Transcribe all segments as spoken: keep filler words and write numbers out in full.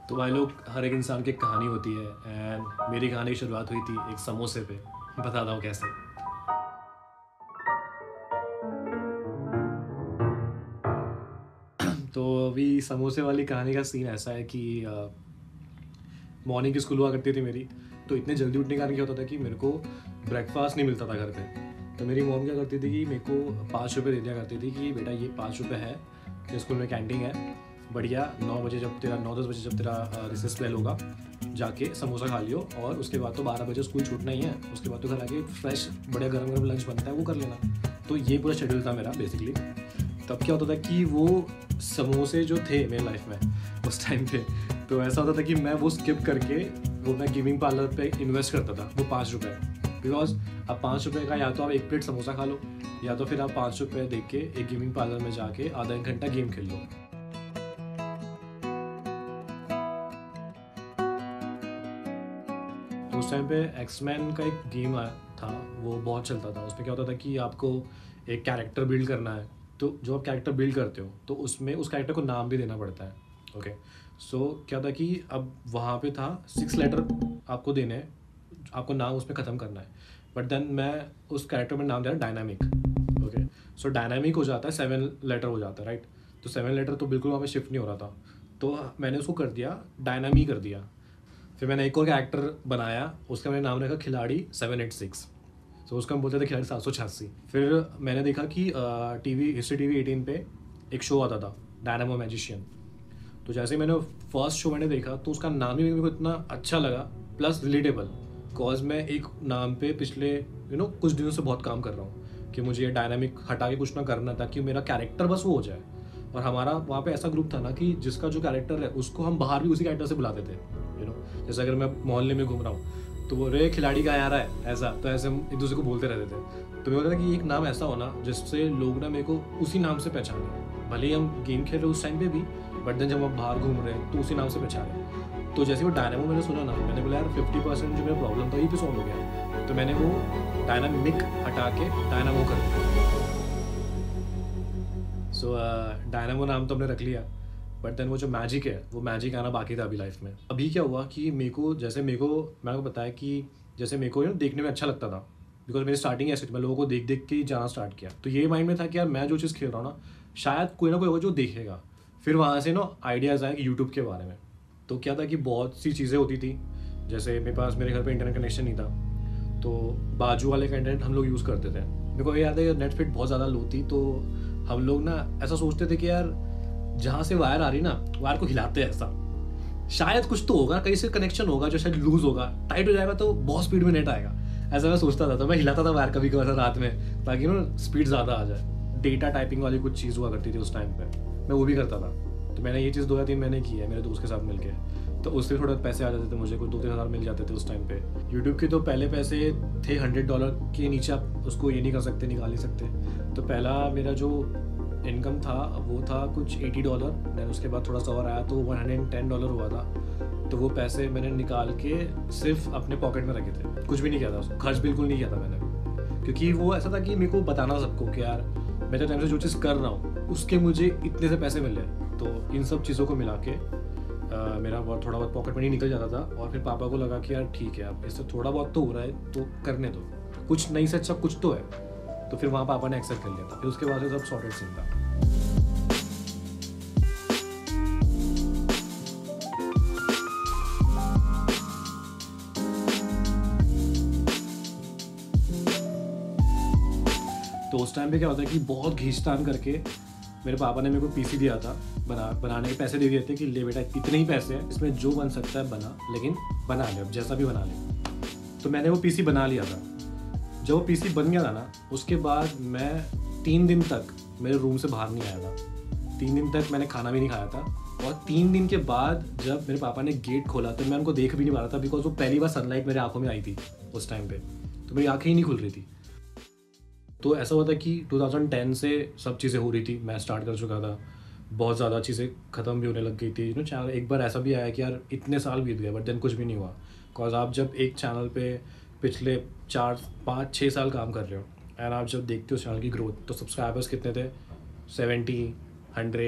तो भाई लोग, हर एक इंसान की एक कहानी होती है एंड मेरी कहानी की शुरुआत हुई थी एक समोसे पे। बताता हूँ कैसे। तो अभी समोसे वाली कहानी का सीन ऐसा है कि मॉर्निंग की स्कूल हुआ करती थी मेरी। तो इतने जल्दी उठने का कारण क्या होता था कि मेरे को ब्रेकफास्ट नहीं मिलता था घर पे। तो मेरी मॉम क्या करती थी कि मेरे को पाँच रुपये दे दिया करती थी कि बेटा ये पाँच रुपये है, तेरे स्कूल में कैंटीन है, बढ़िया नौ बजे जब तेरा नौ दस बजे जब तेरा रिसेस बेल होगा जाके समोसा खा लियो, और उसके बाद तो बारह बजे स्कूल छूटना ही है। उसके बाद तो घर आके फ्रेश बढ़िया गर्म गर्म लंच बनता है वो कर लेना। तो ये पूरा शेड्यूल था मेरा बेसिकली। तब क्या होता था कि वो समोसे जो थे मेरे लाइफ में उस टाइम पे, तो ऐसा होता था कि मैं वो स्किप करके वो मैं गेमिंग पार्लर पे इन्वेस्ट करता था वो पाँच रुपये। बिकॉज अब पाँच रुपये का या तो आप एक प्लेट समोसा खा लो, या तो फिर आप पाँच रुपये देख के एक गेमिंग पार्लर में जाके आधा एक घंटा गेम खेल लो। तो उस टाइम पे एक्समैन का एक गेम आया था, वो बहुत चलता था। उसमें क्या होता था कि आपको एक कैरेक्टर बिल्ड करना है। तो जो आप कैरेक्टर बिल्ड करते हो तो उसमें उस कैरेक्टर को नाम भी देना पड़ता है। ओके, सो क्या था कि अब वहाँ पे था सिक्स लेटर आपको देने हैं, आपको नाम उसमें ख़त्म करना है। बट देन मैं उस कैरेक्टर में नाम दिया डायनामिक। ओके, सो डायनामिक हो जाता है, सेवन लेटर हो जाता है, राइट। तो सेवन लेटर तो बिल्कुल वहाँ पे शिफ्ट नहीं हो रहा था, तो मैंने उसको कर दिया डायनामी कर दिया। फिर मैंने एक और कैरेक्टर बनाया, उसका मैंने नाम रखा खिलाड़ी सेवन एट सिक्स। तो उसका हम बोलते थे खिलाड़ी सात सौ छियासी। फिर मैंने देखा कि T V history T V eighteen पे एक शो आता था डायनामो मैजिशियन। तो जैसे ही मैंने फर्स्ट शो मैंने देखा तो उसका नाम ही मेरे को इतना अच्छा लगा, प्लस रिलेटेबल। कॉज मैं एक नाम पे पिछले यू नो कुछ दिनों से बहुत काम कर रहा हूँ कि मुझे ये डायनामिक हटा के कुछ ना करना था कि मेरा कैरेक्टर बस वो हो जाए। और हमारा वहाँ पे ऐसा ग्रुप था ना कि जिसका जो कैरेक्टर है उसको हम बाहर भी उसी कैरेक्टर से बुलाते थे। यू नो जैसे अगर मैं मोहल्ले में घूम रहा हूँ तो वो रे खिलाड़ी का आ रहा है, ऐसा तो ऐसे हम एक दूसरे को बोलते रहते थे। तो मेरे को लगा कि एक नाम ऐसा होना जिससे लोग ना मेरे को उसी नाम से पहचाने, भले ही हम गेम खेल रहे उस टाइम पे भी, बट देन जब हम बाहर घूम रहे हैं तो उसी नाम से पहचाने। तो जैसे वो डायनामो मैंने सुना ना, मैंने बोला यार फिफ्टी परसेंट जो मेरा प्रॉब्लम था ये भी सॉल्व हो गया। तो मैंने वो डायनामिक हटा के डायनामो कर दिया। सो डायनामो नाम तो हमने रख लिया, बट देन वो जो मैजिक है वो मैजिक आना बाकी था अभी लाइफ में। अभी क्या हुआ कि मेरे को जैसे मेरे को मैंने को बताया कि जैसे मेरे को यू नो देखने में अच्छा लगता था, बिकॉज मेरी स्टार्टिंग ऐसे थी, मैं लोगों को देख देख के ही जाना स्टार्ट किया। तो ये माइंड में था कि यार मैं जो चीज़ खेल रहा हूँ ना शायद कोई ना कोई होगा जो देखेगा। फिर वहाँ से ना आइडियाज़ आए कि यूट्यूब के बारे में। तो क्या था कि बहुत सी चीज़ें होती थी, जैसे मेरे पास मेरे घर पे इंटरनेट कनेक्शन नहीं था, तो बाजू वाले का इंटरनेट हम लोग यूज़ करते थे। मेरे को ये याद है नेट स्पीड बहुत ज़्यादा लो थी, तो हम लोग ना ऐसा सोचते थे कि यार जहाँ से वायर आ रही ना वायर को हिलाते हैं, ऐसा शायद कुछ तो होगा, कहीं से कनेक्शन होगा जो शायद लूज होगा, टाइट हो जाएगा तो बहुत स्पीड में नेट आएगा। ऐसा मैं सोचता था, तो मैं हिलाता था वायर कभी कभी रात में ताकि ना स्पीड ज़्यादा आ जाए। डेटा टाइपिंग वाली कुछ चीज़ हुआ करती थी उस टाइम पे, मैं वो भी करता था। तो मैंने ये चीज़ दो या तीन महीने की है मेरे दोस्त के साथ मिलके। तो उससे थोड़े पैसे आ जाते थे मुझे, कुछ दो तीन हज़ार मिल जाते थे उस टाइम पे। यूट्यूब के तो पहले पैसे थे हंड्रेड डॉलर के नीचे आप उसको ये नहीं कर सकते, निकाल नहीं सकते। तो पहला मेरा जो इनकम था वो था कुछ अस्सी डॉलर, देन उसके बाद थोड़ा सा और आया तो एक सौ दस डॉलर हुआ था। तो वो पैसे मैंने निकाल के सिर्फ अपने पॉकेट में रखे थे, कुछ भी नहीं किया था उसको, खर्च बिल्कुल नहीं किया था मैंने। क्योंकि वो ऐसा था कि मेरे को बताना सबको कि यार मैं जो टाइम से जो चीज़ कर रहा हूँ उसके मुझे इतने से पैसे मिले। तो इन सब चीज़ों को मिला के आ, मेरा बहुत थोड़ा बहुत पॉकेट मनी निकल जाता था। और फिर पापा को लगा कि यार ठीक है अब इससे थोड़ा बहुत तो हो रहा है तो करने दो, कुछ नहीं से अच्छा कुछ तो है। तो फिर वहाँ पापा ने एक्सेप्ट कर लिया था। फिर उसके बाद से सब सॉर्टेड सीन था। तो उस टाइम पे क्या होता है कि बहुत खींचतान करके मेरे पापा ने मेरे को पीसी दिया था, बना बनाने के पैसे दे दिए थे कि ले बेटा इतने ही पैसे हैं, इसमें जो बन सकता है बना, लेकिन बना ले, अब जैसा भी बना ले। तो मैंने वो पीसी बना लिया था। जब वो पीसी बन गया था ना उसके बाद मैं तीन दिन तक मेरे रूम से बाहर नहीं आया था। तीन दिन तक मैंने खाना भी नहीं खाया था। और तीन दिन के बाद जब मेरे पापा ने गेट खोला तो मैं उनको देख भी नहीं पा रहा था, बिकॉज वो पहली बार सनलाइट मेरे आंखों में आई थी उस टाइम पे, तो मेरी आंखें ही नहीं खुल रही थी। तो ऐसा हुआ था कि दो हज़ार दस से सब चीज़ें हो रही थी, मैं स्टार्ट कर चुका था, बहुत ज़्यादा चीज़ें ख़त्म भी होने लग गई थी। यू नो चैनल एक बार ऐसा भी आया कि यार इतने साल बीत गए बट देन कुछ भी नहीं हुआ। बिकॉज आप जब एक चैनल पे पिछले चार पाँच छः साल काम कर रहे हो एंड आप जब देखते हो चैनल की ग्रोथ, तो सब्सक्राइबर्स कितने थे, seventy, hundred,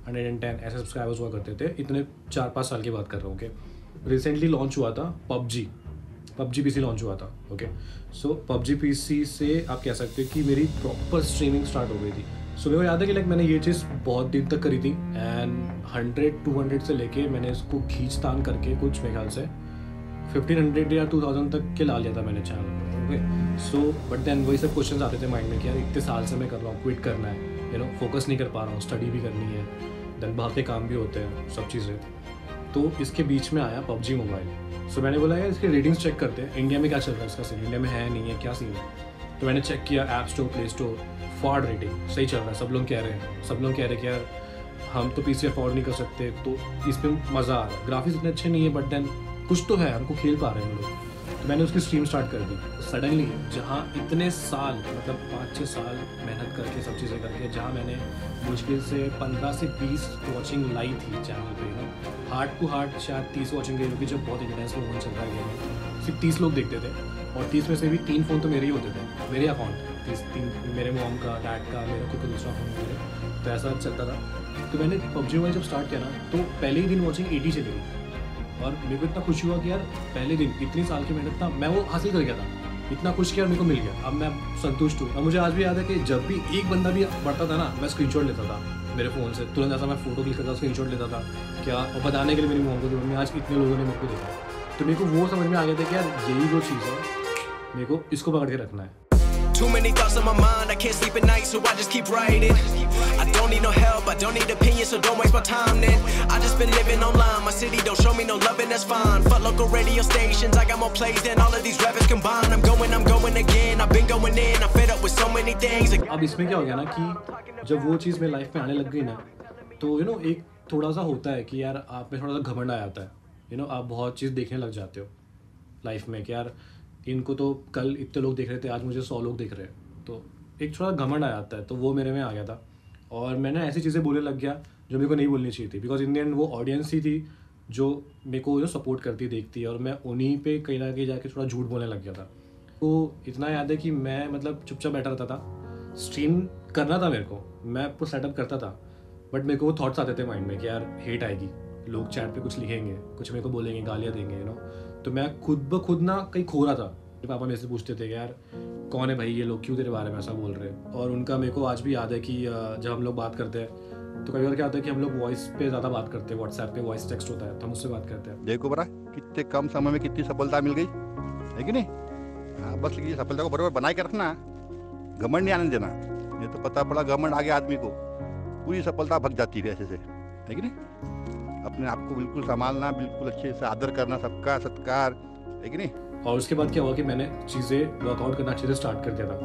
hundred and ten ऐसे सब्सक्राइबर्स हुआ करते थे, इतने चार पाँच साल की बात कर रहा हूँ। ओके, रिसेंटली लॉन्च हुआ था पबजी, पबजी पीसी लॉन्च हुआ था। ओके, सो पबजी पीसी से आप कह सकते हो कि मेरी प्रॉपर स्ट्रीमिंग स्टार्ट हो गई थी। सो मेरे को याद है कि लाइक मैंने ये चीज़ बहुत दिन तक करी थी एंड हंड्रेड टू हंड्रेड से लेके मैंने इसको खींच तान करके कुछ मेरे ख्याल से फिफ्टीन हंड्रेड या टू थाउजेंड तक के ला लिया था मैंने चैनल पर। ओके, सो बट देन वही सब क्वेश्चन आते थे माइंड में कि यार इतने साल से मैं कर रहा हूँ, क्विट करना है, यू नो फोकस नहीं कर पा रहा हूँ, स्टडी भी करनी है, देन बाहर के काम भी होते हैं, सब चीज़ें। तो इसके बीच में आया पबजी मोबाइल। सो मैंने बोला यार इसके रेटिंग्स चेक करते हैं, इंडिया में क्या चल रहा है इसका सीन, इंडिया में है नहीं है, क्या सीन है। तो मैंने चेक किया ऐप स्टोर, प्ले स्टोर, फॉर्ड रेटिंग सही चल रहा है, सब लोग कह रहे हैं, सब लोग कह रहे हैं कि यार हम तो पीसी अफोर्ड नहीं कर सकते, तो इसमें मज़ा आ रहा है, ग्राफिक्स इतने अच्छे नहीं है बट देन कुछ तो है, हमको खेल पा रहे हैं हम लोग। तो मैंने उसकी स्ट्रीम स्टार्ट कर दी। सडनली जहाँ इतने साल मतलब पाँच छः साल मेहनत करके सब चीज़ें करके, जहाँ मैंने मुश्किल से पंद्रह से बीस वॉचिंग लाई थी चैनल पे ना, हार्ट टू हार्ट शायद तीस वॉचिंग गई, क्योंकि जब बहुत इंटेंस मोमेंट चल रहा है गेम में सिर्फ तीस लोग देखते थे, और तीस में से भी तीन फ़ोन तो मेरे ही होते थे, मेरे अकाउंट तीस तीन, मेरे मॉम का, डैड का, मेरा खुद का दूसरा फ़ोन मेरे, तो ऐसा चलता था। तो मैंने पबजी मोबाइल जब स्टार्ट किया ना, तो पहले ही दिन वॉचिंग एटी चली गई, और मेरे को इतना खुशी हुआ कि यार पहले दिन इतनी साल की मेहनत था, मैं वो हासिल कर गया था, इतना खुश किया और मेरे को मिल गया, अब मैं संतुष्ट हूँ। और मुझे आज भी याद है कि जब भी एक बंदा भी बढ़ता था ना, मैं स्क्रीनशॉट लेता था मेरे फ़ोन से, तुरंत ऐसा मैं फोटो क्लिक करता था, स्क्रीनशॉट लेता था क्या, और बताने के लिए मेरी मॉम को कि मम्मी आज इतने लोगों ने मेरे को देखा। तो मेरे को वो समझ में आ गया था कि यार यही वो चीज़ है, मेरे को इसको पकड़ के रखना है। Too many thoughts on my mind, I can't sleep at night, so I just keep writing. I don't need no help, I don't need opinions, so don't waste my time then. I just been living online, my city don't show me no love and that's fine. Fuck local radio stations, I got more plays than all of these rappers combined. I'm going, I'm going again, I've been going in, I'm fed up with so many things. अब इसमें क्या हो गया ना कि जब वो चीज़ मेरी लाइफ में आने लग गई ना, तो यू नो एक थोड़ा सा होता है कि यार आप में थोड़ा सा घमंड आ जाता है, यू नो आप बहुत चीज़ देखने लग जाते हो लाइफ में कि यार इनको तो कल इतने लोग देख रहे थे, आज मुझे सौ लोग देख रहे हैं, तो एक थोड़ा घमंड आ जाता है। तो वो मेरे में आ गया था, और मैंने ऐसी चीज़ें बोलने लग गया जो मेरे को नहीं बोलनी चाहिए थी, बिकॉज इन द एंड वो ऑडियंस ही थी जो मेरे को जो सपोर्ट करती देखती है, और मैं उन्हीं पे कहीं ना कहीं जाके थोड़ा झूठ बोलने लग गया था। तो इतना याद है कि मैं मतलब चुपचाप बैठा रहता था, स्ट्रीम करना था मेरे को, मैं पूरा सेटअप करता था, बट मेरे को वो थॉट्स आते थे माइंड में कि यार हेट आएगी, लोग चैट पे कुछ लिखेंगे, कुछ मेरे को बोलेंगे, गालियाँ देंगे, यू नो। तो मैं खुद ब खुद ना कहीं खो रहा था। पापा मेरे से पूछते थे कि यार कौन है भाई ये लोग, क्यों तेरे बारे में ऐसा बोल रहे हैं। और उनका मेरे को आज भी याद है कि जब हम लोग बात करते हैं तो कई बार क्या होता है कि हम लोग वॉइस पे ज़्यादा बात करते हैं, व्हाट्सएप पे वॉइस टेक्स्ट होता है तो हम उससे बात करते हैं। देखो बड़ा कितने कम समय में कितनी सफलता मिल गई है कि नहीं। हाँ बस ये सफलता को बराबर बनाए के रखना, घमंड नहीं आने देना, ये तो पता पड़ा घमंड आ गया आदमी को पूरी सफलता भग जाती है ऐसे से, है कि नहीं। अपने आप को बिल्कुल संभालना, बिल्कुल अच्छे से आदर करना, सबका सत्कार, है कि नहीं। और उसके बाद क्या हुआ कि मैंने चीज़ें वर्कआउट करना अच्छे से स्टार्ट कर दिया था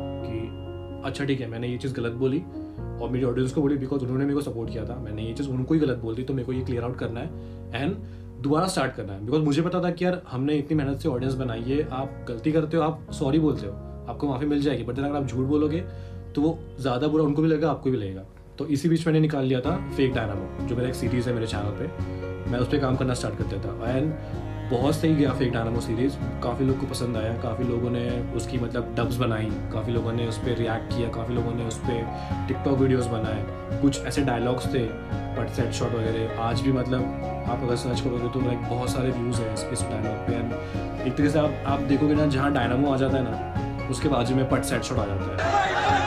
कि अच्छा ठीक है मैंने ये चीज़ गलत बोली, और मेरी ऑडियंस को बोली बिकॉज उन्होंने मेरे को सपोर्ट किया था, मैंने ये चीज़ उनको ही गलत बोल दी, तो मेरे को ये क्लियर आउट करना है एंड दोबारा स्टार्ट करना है। बिकॉज मुझे पता था कि यार हमने इतनी मेहनत से ऑडियंस बनाई है, आप गलती करते हो, आप सॉरी बोलते हो, आपको माफ़ी मिल जाएगी, बट अगर आप झूठ बोलोगे तो वो ज़्यादा बुरा उनको भी लगेगा, आपको भी लगेगा। तो इसी बीच मैंने निकाल लिया था फेक डायनामो, जो मेरा एक सीरीज़ है मेरे चैनल पे, मैं उस पर काम करना स्टार्ट कर दिया था एंड बहुत सही गया फेक डायनामो सीरीज़, काफ़ी लोग को पसंद आया, काफ़ी लोगों ने उसकी मतलब डब्स बनाई, काफ़ी लोगों ने उस पर रिएक्ट किया, काफ़ी लोगों ने उस पर टिकटॉक वीडियोस बनाए, कुछ ऐसे डायलॉग्स थे बट सेट शॉट वगैरह, आज भी मतलब आप अगर सर्च करोगे तो लाइक बहुत सारे व्यूज़ हैं इस, इस डायलॉग पे एंड एक तरीके से आप आप देखोगे ना जहाँ डायनामो आ जाता है ना उसके बाजू में पट सेट शॉट आ जाता है।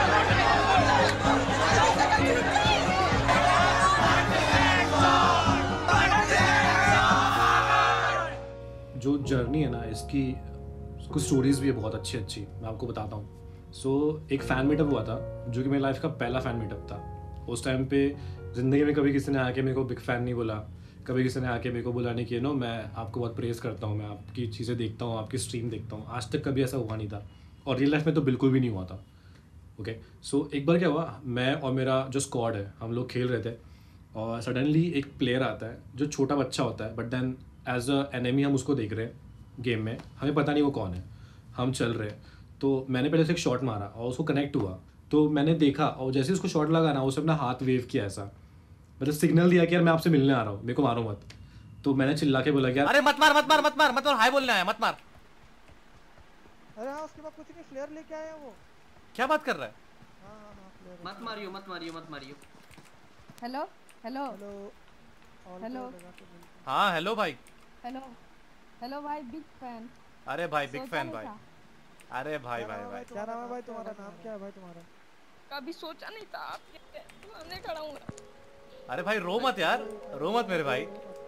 जो जर्नी है ना इसकी कुछ स्टोरीज भी है बहुत अच्छी अच्छी, मैं आपको बताता हूँ। सो so, एक फ़ैन मीटअप हुआ था जो कि मेरी लाइफ का पहला फ़ैन मीटअप था। उस टाइम पे ज़िंदगी में कभी किसी ने आके मेरे को बिग फ़ैन नहीं बोला, कभी किसी ने आके मेरे को बोला नहीं कि नो मैं आपको बहुत प्रेज़ करता हूँ, मैं आपकी चीज़ें देखता हूँ, आपकी स्ट्रीम देखता हूँ, आज तक कभी ऐसा हुआ नहीं था और रियल लाइफ में तो बिल्कुल भी नहीं हुआ था। Okay okay? सो so, एक बार क्या हुआ, मैं और मेरा जो स्क्वाड है हम लोग खेल रहे थे और सडनली एक प्लेयर आता है जो छोटा बच्चा होता है, but then as a enemy हम उसको देख रहे हैं गेम में, हमें पता नहीं वो कौन है, हम चल रहे हैं। तो मैंने पहले से एक शॉट मारा और उसको कनेक्ट हुआ, तो मैंने देखा और जैसे उसको शॉट लगा ना उसने अपना हाथ वेव किया, ऐसा मतलब सिग्नल दिया कि यार मैं आपसे मिलने आ रहा हूँ, मेरे को मारो मत। तो मैंने चिल्ला के बोला कि यार अरे मत मार मत मार मत मार मत मार, हाय बोलने आया, मत मार। अरे हाँ उसके बाद कुछ नहीं, फ्लेयर लेके आया वो। क्या बात कर रहा है? हाँ हाँ हाँ फ्लेयर। मत मारियो मत मारियो मत मारियो। Hello hello hello all hello. पे लगा के बोलते हैं। हाँ हेलो भाई। हेलो हेलो भाई, बिग फैन। अरे भाई बिग सोचा फैन नहीं भाई। था, अरे भाई क्या भाई नाम है भाई। क्या नाम है भाई तुम्हारा? नाम क्या है भाई तुम्हारा? कभी सोचा नहीं था आपके सामने खड़ा हूँ। अरे भाई रो मत यार, रो मत मेरे भाई।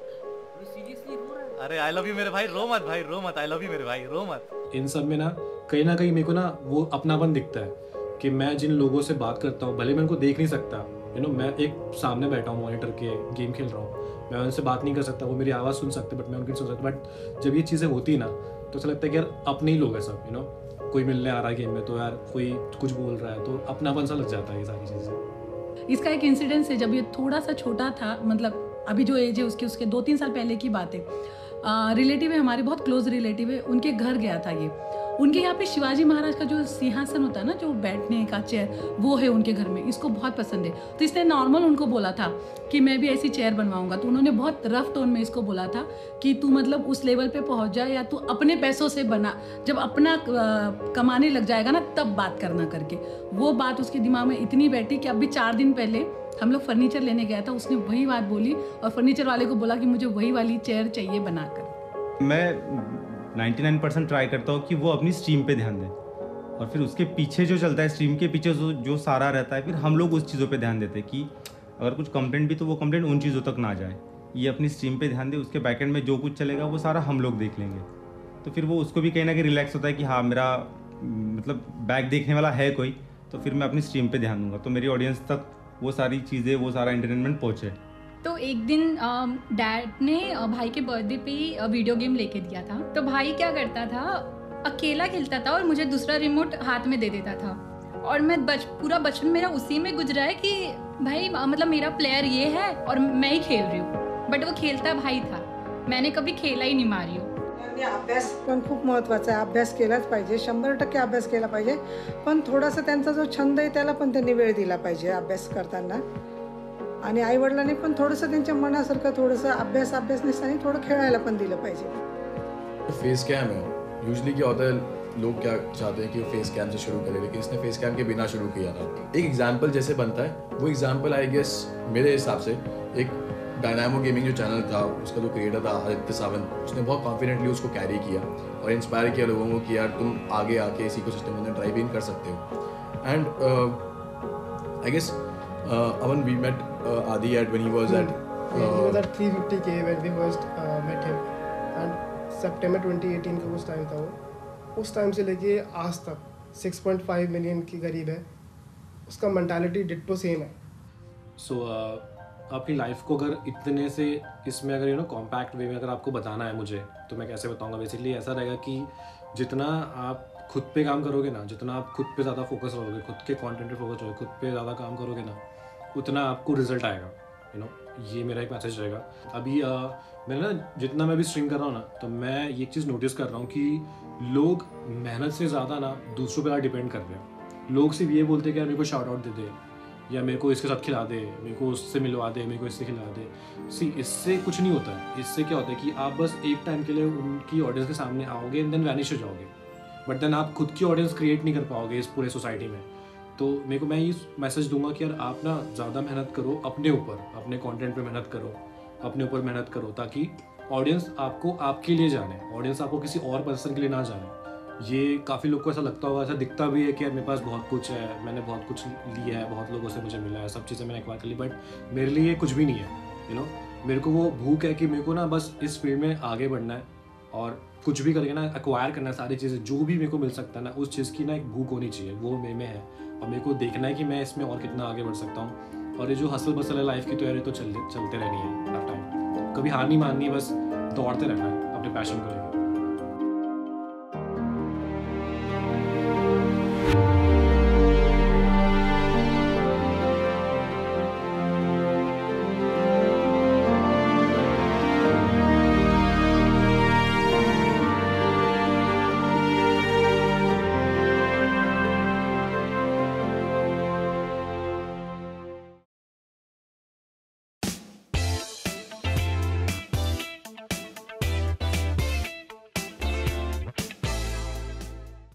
अरे आई लव यू मेरे भाई, रो मत भाई, रो मत, आई लव यू मेरे भाई, रो मत। इन सब में ना कहीं ना कहीं मेरे को ना वो अपनापन दिखता है कि मैं जिन लोगों से बात करता हूँ, भले मैं उनको देख नहीं सकता, यू नो मैं एक सामने बैठा हूँ मॉनिटर के, गेम खेल रहा हूँ, मैं उनसे बात नहीं कर सकता, वो मेरी आवाज़ सुन सकते बट मैं उनकी नहीं सुन सकता। बट जब ये चीज़ें होती है ना तो ऐसा लगता है कि यार अपने ही लोग हैं सब, यू नो कोई मिलने आ रहा है गेम में तो यार कोई कुछ बोल रहा है तो अपनापन सा लग जाता है ये सारी चीज़ें। इसका एक इंसिडेंस है, जब ये थोड़ा सा छोटा था, मतलब अभी जो एज है उसकी उसके दो तीन साल पहले की बात है। रिलेटिव है हमारे, बहुत क्लोज रिलेटिव है, उनके घर गया था ये। उनके यहाँ पे शिवाजी महाराज का जो सिंहासन होता है ना, जो बैठने का चेयर, वो है उनके घर में, इसको बहुत पसंद है। तो इसने नॉर्मल उनको बोला था कि मैं भी ऐसी चेयर बनवाऊंगा। तो उन्होंने बहुत रफ टोन में इसको बोला था कि तू मतलब उस लेवल पे पहुंच जा, या तू अपने पैसों से बना, जब अपना आ, कमाने लग जाएगा ना तब बात करना करके। वो बात उसके दिमाग में इतनी बैठी कि अभी चार दिन पहले हम लोग फर्नीचर लेने गया था, उसने वही बात बोली और फर्नीचर वाले को बोला कि मुझे वही वाली चेयर चाहिए बनाकर। मैं निन्यानवे परसेंट ट्राई करता हूँ कि वो अपनी स्ट्रीम पे ध्यान दें, और फिर उसके पीछे जो चलता है, स्ट्रीम के पीछे जो जो सारा रहता है, फिर हम लोग उस चीज़ों पे ध्यान देते हैं कि अगर कुछ कंटेंट भी तो वो कंटेंट उन चीज़ों तक ना जाए। ये अपनी स्ट्रीम पे ध्यान दे, उसके बैकएंड में जो कुछ चलेगा वो सारा हम लोग देख लेंगे। तो फिर वो उसको भी कहीं ना कहीं रिलैक्स होता है कि हाँ मेरा मतलब बैक देखने वाला है कोई, तो फिर मैं अपनी स्ट्रीम पे ध्यान दूंगा, तो मेरी ऑडियंस तक वो सारी चीज़ें, वो सारा एंटरटेनमेंट पहुँचे। तो एक दिन डैड ने अ, भाई के बर्थडे पे ही अ, वीडियो गेम लेके दिया था। तो भाई क्या करता था, अकेला खेलता था और मुझे दूसरा रिमोट हाथ में दे देता था। और मैं बच पूरा बचपन मेरा उसी में गुजरा है कि भाई अ, मतलब मेरा प्लेयर ये है और मैं ही खेल रही हूँ, बट वो खेलता भाई था, मैंने कभी खेला ही नहीं मारियो। अभ्यास पण खूप महत्त्वाचा आहे, अभ्यास केलाच पाहिजे, शंभर टक्के अभ्यास केला पाहिजे, पण थोडासा त्यांचा जो छंद आहे त्याला पण त्यांनी वेळ दिला पाहिजे अभ्यास करताना। आणि आईवडिलांनी पण थोडंसं त्यांच्या मनासारखं थोडंसं अभ्यास अभ्यास नसताना थोडं खेळायला पण दिलं पाहिजे। फेस कैम है, यूजुअली क्या होता है, लोग क्या चाहते हैं कि वो फेस कैम से शुरू करे, लेकिन इसने फेस कैम के बिना शुरू किया था। एक एग्जाम्पल जैसे बनता है, वो एग्जाम्पल आई गेस मेरे हिसाब से एक डायनामो गेमिंग जो चैनल था, उसका जो क्रिएटर था आदित्य सावंत, उसने बहुत कॉन्फिडेंटली उसको कैरी किया और इंस्पायर किया लोगों को कि यार तुम आगे आके इसी इकोसिस्टम में ड्राइव इन कर सकते हो। And I guess Aman, we met uh, Adi at when he was at. Uh, he was at three fifty K when we first uh, met him, and September twenty eighteen का उस time था वो। उस time से लेके आज तक six point five million के करीब है। उसका मेंटालिटी डिट्टो सेम है। सो so, uh, आपकी लाइफ को अगर इतने से इसमें अगर यू नो कॉम्पैक्ट वे में अगर आपको बताना है मुझे, तो मैं कैसे बताऊंगा। बेसिकली ऐसा रहेगा कि जितना आप खुद पे काम करोगे ना, जितना आप खुद पे ज़्यादा फोकस रहोगे, खुद के कंटेंट पे फोकस रहोगे, खुद पे ज़्यादा काम करोगे ना, उतना आपको रिजल्ट आएगा, यू नो ये मेरा एक मैसेज रहेगा। अभी आ, मैंने ना जितना मैं भी स्ट्रीम कर रहा हूँ ना, तो मैं ये चीज़ नोटिस कर रहा हूँ कि लोग मेहनत से ज़्यादा ना दूसरों पर डिपेंड कर रहे हैं। लोग सिर्फ ये बोलते हैं कि यार मेरे को शाउट आउट दे दे, या मेरे को इसके साथ खिला दे, मेरे को उससे मिलवा दे, मेरे को इससे खिला दे। सी इससे कुछ नहीं होता है। इससे क्या होता है कि आप बस एक टाइम के लिए उनकी ऑडियंस के सामने आओगे एंड देन वैनिश हो जाओगे, बट देन आप खुद की ऑडियंस क्रिएट नहीं कर पाओगे इस पूरे सोसाइटी में। तो मेरे को मैं ये मैसेज दूंगा कि यार आप ना ज़्यादा मेहनत करो अपने ऊपर, अपने कंटेंट पे मेहनत करो, अपने ऊपर मेहनत करो, ताकि ऑडियंस आपको आपके लिए जाने, ऑडियंस आपको किसी और पर्सन के लिए ना जाने। ये काफ़ी लोग को ऐसा लगता होगा, ऐसा दिखता भी है कि यार मेरे पास बहुत कुछ है, मैंने बहुत कुछ लिया है, बहुत लोगों से मुझे मिला है, सब चीज़ें मैंने एक्वायर कर ली, बट मेरे लिए कुछ भी नहीं है। यू नो मेरे को वो भूख है कि मेरे को ना बस इस फील्ड में आगे बढ़ना है और कुछ भी करके ना एक्वायर करना है सारी चीज़ें, जो भी मेरे को मिल सकता है ना, उस चीज़ की ना एक भूख होनी चाहिए, वो मेरे में है। और मेरे को देखना है कि मैं इसमें और कितना आगे बढ़ सकता हूँ। और ये जो हसल बसल है लाइफ की, तो यार ये तो चल चलते रहनी है हर टाइम, कभी हार नहीं माननी, बस दौड़ते रहना है अपने पैशन को लेकर।